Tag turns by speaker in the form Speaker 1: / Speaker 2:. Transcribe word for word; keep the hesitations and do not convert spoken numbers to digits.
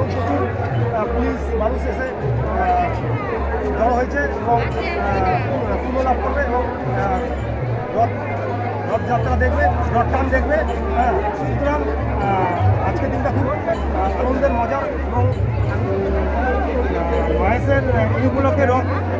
Speaker 1: এখন প্রচুর পুলিশ মানুষ এসে জড়ো হয়েছে এবং পুণ্য লাভ করবে এবং রথ রথযাত্রা দেখবে, রথ টান দেখবে। হ্যাঁ, সুতরাং আজকের দিনটা খুব আনন্দের, মজার এবং মাহেশের এই উপলক্ষে রথ